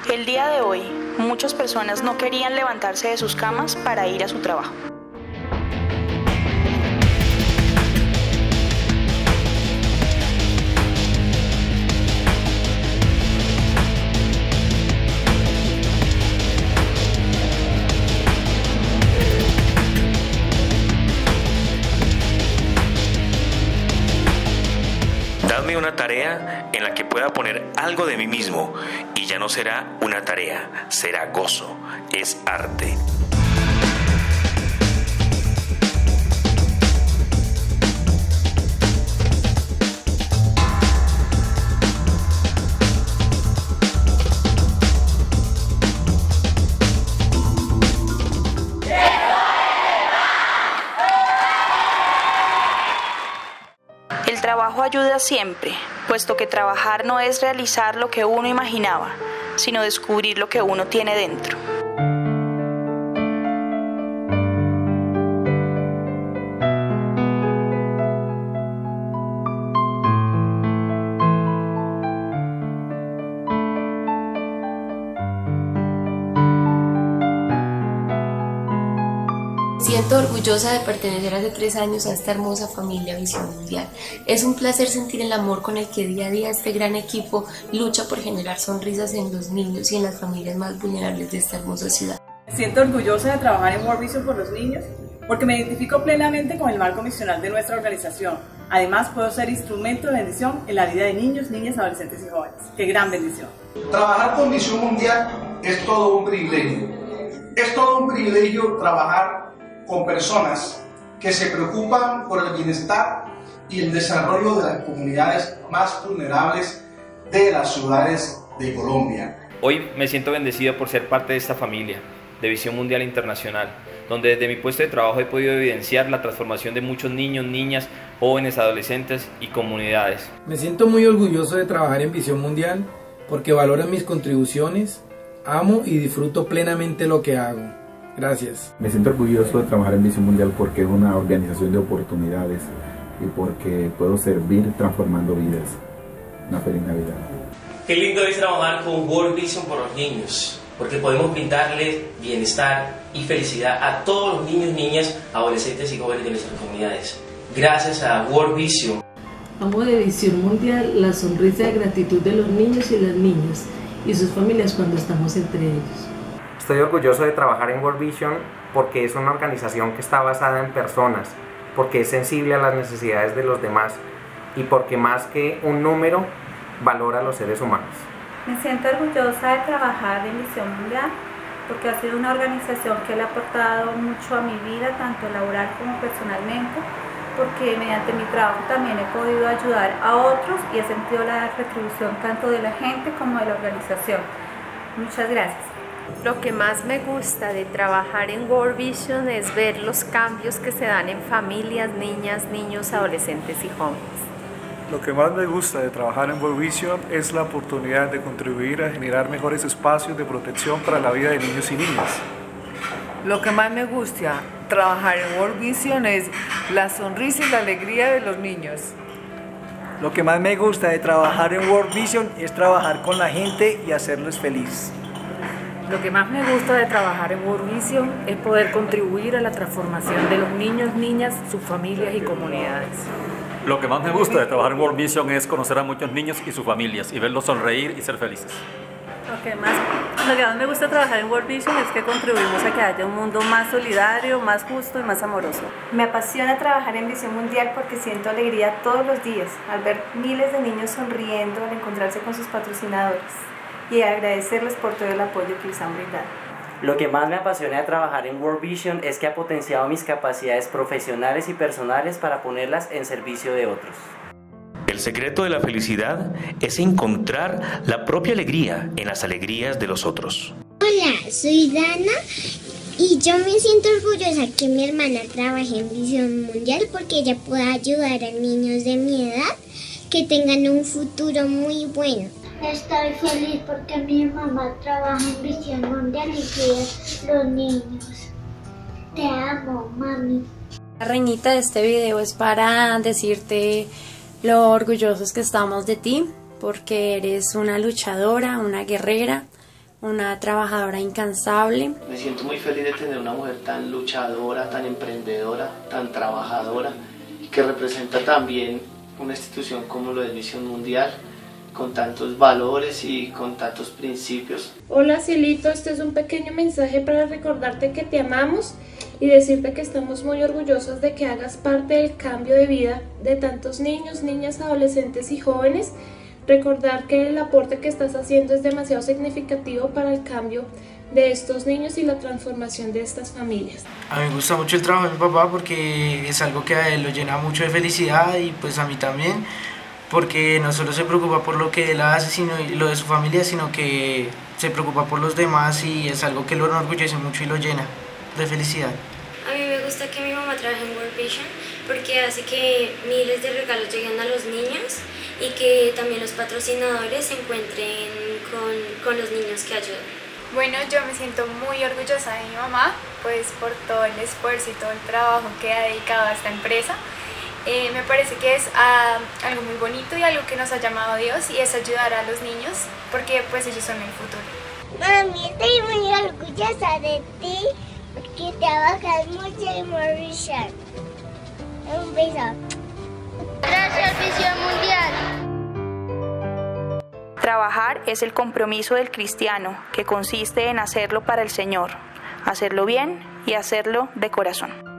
El día de hoy, muchas personas no querían levantarse de sus camas para ir a su trabajo. Dadme una tarea en la que pueda poner algo de mí mismo y ya no será una tarea, será gozo, es arte. El trabajo ayuda siempre, puesto que trabajar no es realizar lo que uno imaginaba, sino descubrir lo que uno tiene dentro. Siento orgullosa de pertenecer hace 3 años a esta hermosa familia Visión Mundial. Es un placer sentir el amor con el que día a día este gran equipo lucha por generar sonrisas en los niños y en las familias más vulnerables de esta hermosa ciudad. Me siento orgullosa de trabajar en World Vision por los niños porque me identifico plenamente con el marco misional de nuestra organización. Además, puedo ser instrumento de bendición en la vida de niños, niñas, adolescentes y jóvenes. ¡Qué gran bendición! Trabajar con Visión Mundial es todo un privilegio. Es todo un privilegio trabajar con personas que se preocupan por el bienestar y el desarrollo de las comunidades más vulnerables de las ciudades de Colombia. Hoy me siento bendecido por ser parte de esta familia de Visión Mundial Internacional, donde desde mi puesto de trabajo he podido evidenciar la transformación de muchos niños, niñas, jóvenes, adolescentes y comunidades. Me siento muy orgulloso de trabajar en Visión Mundial porque valoran mis contribuciones, amo y disfruto plenamente lo que hago. Gracias. Me siento orgulloso de trabajar en Visión Mundial porque es una organización de oportunidades y porque puedo servir transformando vidas. Una feliz Navidad. Qué lindo es trabajar con World Vision por los niños, porque podemos brindarle bienestar y felicidad a todos los niños, niñas, adolescentes y jóvenes de nuestras comunidades. Gracias a World Vision. Amo de Visión Mundial la sonrisa de gratitud de los niños y las niñas y sus familias cuando estamos entre ellos. Estoy orgulloso de trabajar en World Vision porque es una organización que está basada en personas, porque es sensible a las necesidades de los demás y porque más que un número valora a los seres humanos. Me siento orgullosa de trabajar en Visión Mundial porque ha sido una organización que le ha aportado mucho a mi vida, tanto laboral como personalmente, porque mediante mi trabajo también he podido ayudar a otros y he sentido la retribución tanto de la gente como de la organización. Muchas gracias. Lo que más me gusta de trabajar en World Vision es ver los cambios que se dan en familias, niñas, niños, adolescentes y jóvenes. Lo que más me gusta de trabajar en World Vision es la oportunidad de contribuir a generar mejores espacios de protección para la vida de niños y niñas. Lo que más me gusta trabajar en World Vision es la sonrisa y la alegría de los niños. Lo que más me gusta de trabajar en World Vision es trabajar con la gente y hacerlos feliz. Lo que más me gusta de trabajar en World Vision es poder contribuir a la transformación de los niños, niñas, sus familias y comunidades. Lo que más me gusta de trabajar en World Vision es conocer a muchos niños y sus familias y verlos sonreír y ser felices. Lo que más me gusta trabajar en World Vision es que contribuimos a que haya un mundo más solidario, más justo y más amoroso. Me apasiona trabajar en Visión Mundial porque siento alegría todos los días al ver miles de niños sonriendo al encontrarse con sus patrocinadores y agradecerles por todo el apoyo que les han brindado. Lo que más me apasiona de trabajar en World Vision es que ha potenciado mis capacidades profesionales y personales para ponerlas en servicio de otros. El secreto de la felicidad es encontrar la propia alegría en las alegrías de los otros. Hola, soy Dana y yo me siento orgullosa que mi hermana trabaje en Visión Mundial porque ella pueda ayudar a niños de mi edad que tengan un futuro muy bueno. Estoy feliz porque mi mamá trabaja en Visión Mundial y cuida a los niños. Te amo, mami. La reinita de este video es para decirte lo orgullosos que estamos de ti, porque eres una luchadora, una guerrera, una trabajadora incansable. Me siento muy feliz de tener una mujer tan luchadora, tan emprendedora, tan trabajadora, que representa también una institución como lo es Visión Mundial, con tantos valores y con tantos principios. Hola Cielito, este es un pequeño mensaje para recordarte que te amamos y decirte que estamos muy orgullosos de que hagas parte del cambio de vida de tantos niños, niñas, adolescentes y jóvenes. Recordar que el aporte que estás haciendo es demasiado significativo para el cambio de estos niños y la transformación de estas familias. A mí me gusta mucho el trabajo de mi papá porque es algo que a él lo llena mucho de felicidad y pues a mí también, porque no solo se preocupa por lo que él hace, sino lo de su familia, sino que se preocupa por los demás y es algo que lo enorgullece mucho y lo llena de felicidad. A mí me gusta que mi mamá trabaje en World Vision porque hace que miles de regalos lleguen a los niños y que también los patrocinadores se encuentren con los niños que ayudan. Bueno, yo me siento muy orgullosa de mi mamá, pues por todo el esfuerzo y todo el trabajo que ha dedicado a esta empresa. Me parece que es algo muy bonito y algo que nos ha llamado Dios, y es ayudar a los niños porque pues ellos son el futuro. Mami, estoy muy orgullosa de ti porque trabajas mucho en World Vision. Un beso. Gracias, Visión Mundial. Trabajar es el compromiso del cristiano, que consiste en hacerlo para el Señor, hacerlo bien y hacerlo de corazón.